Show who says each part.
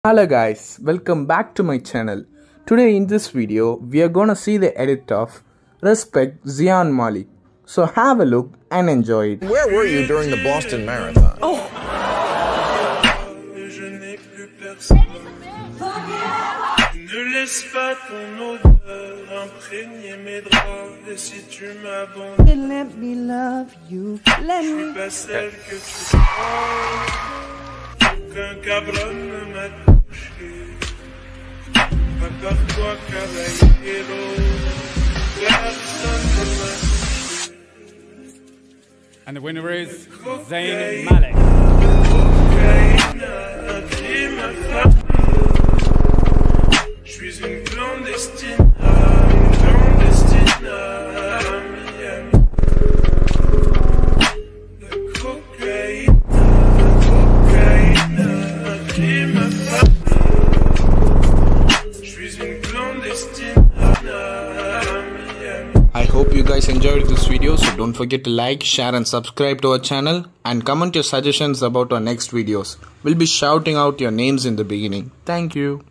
Speaker 1: Hello guys, welcome back to my channel. Today in this video, we are gonna see the edit of Respect Zayn Malik. So have a look and enjoy it.
Speaker 2: Where were you during the Boston Marathon?
Speaker 3: Oh.
Speaker 4: Ne laisse pas ton odeur imprégner mes draps. Et si tu m'abandonnes,
Speaker 3: Let me love you. Let
Speaker 4: je suis
Speaker 3: me.
Speaker 4: pas celle que tu crois. Aucun cabron ne m'a touché. À part toi, caballero, personne ne m'a touché.
Speaker 5: And the winner is Zayn Malik.
Speaker 4: Cocaïne a pris ma femme. Je suis une clandestine à Miami. La cocaïne a pris ma femme. Je suis une clandestine à Miami.
Speaker 1: I hope you guys enjoyed this video, so don't forget to like, share and subscribe to our channel and comment your suggestions about our next videos. We'll be shouting out your names in the beginning. Thank you.